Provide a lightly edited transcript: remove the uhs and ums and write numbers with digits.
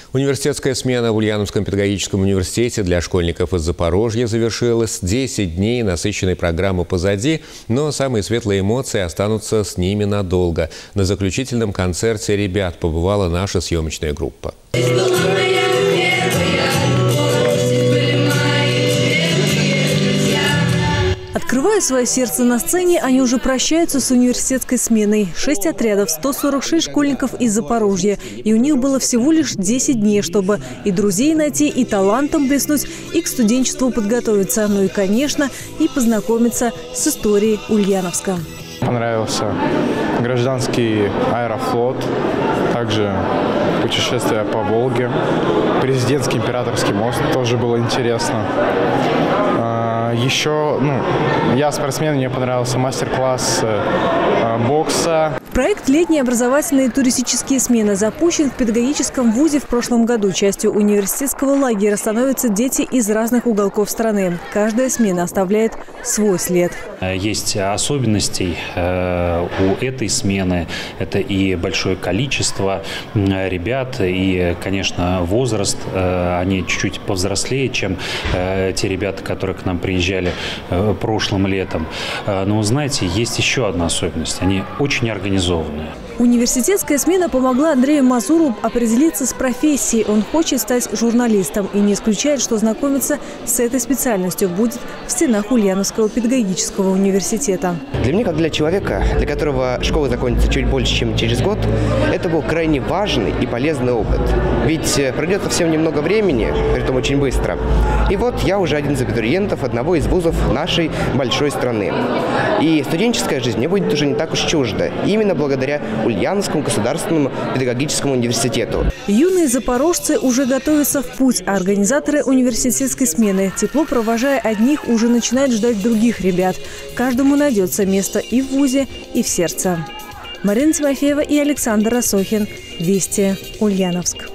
Университетская смена в Ульяновском педагогическом университете для школьников из Запорожья завершилась. 10 дней насыщенной программы позади, но самые светлые эмоции останутся с ними надолго. На заключительном концерте ребят побывала наша съемочная группа. Открывая свое сердце на сцене, они уже прощаются с университетской сменой. 6 отрядов, 146 школьников из Запорожья. И у них было всего лишь 10 дней, чтобы и друзей найти, и талантом блеснуть, и к студенчеству подготовиться. Ну и, конечно, и познакомиться с историей Ульяновска. Понравился гражданский аэрофлот, также путешествие по Волге, президентский императорский мост, тоже было интересно. Еще, я спортсмен, мне понравился мастер-класс бокса. Проект «Летние образовательные и туристические смены» запущен в педагогическом вузе в прошлом году. Частью университетского лагеря становятся дети из разных уголков страны. Каждая смена оставляет свой след. Есть особенности у этой смены. Это и большое количество ребят, и, конечно, возраст. Они чуть-чуть повзрослее, чем те ребята, которые к нам приезжали прошлым летом. Но, знаете, есть еще одна особенность. Они очень организованные. Университетская смена помогла Андрею Мазуру определиться с профессией. Он хочет стать журналистом и не исключает, что знакомиться с этой специальностью будет в стенах Ульяновского педагогического университета. Для меня, как для человека, для которого школа закончится чуть больше, чем через год, это был крайне важный и полезный опыт. Ведь пройдет совсем немного времени, притом очень быстро. И вот я уже один из абитуриентов одного из вузов нашей большой страны. И студенческая жизнь мне будет уже не так уж чужда. Именно благодаря Ульяновскому государственному педагогическому университету. Юные запорожцы уже готовятся в путь, а организаторы университетской смены, тепло провожая одних, уже начинают ждать других ребят. Каждому найдется место и в вузе, и в сердце. Марина Тимофеева и Александр Росохин. Вести, Ульяновск.